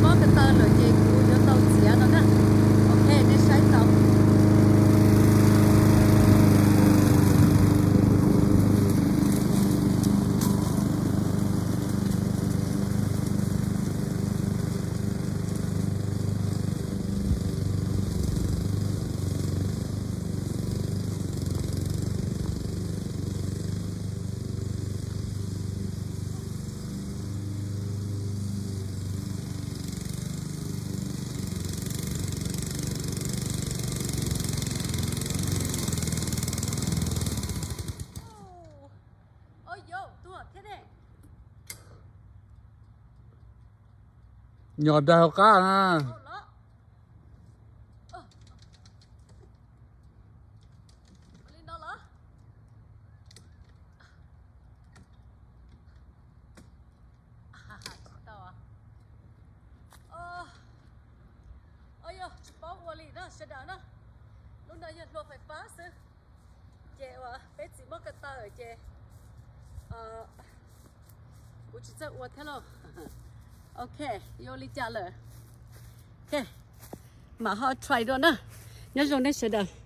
món cái tơ rồi chị cũng vô tàu xía nó nè ok để xoay tàu nhỏ đào cá à ôi yo bao quần lì đó sẽ đỡ nó lúc đó giờ luôn phải phá chứ chè và bé chỉ mất cái tờ ở chè我只在我听了 ok vô đi trả lời ok mà họ try đó nè nhớ rồi nên sẽ đợi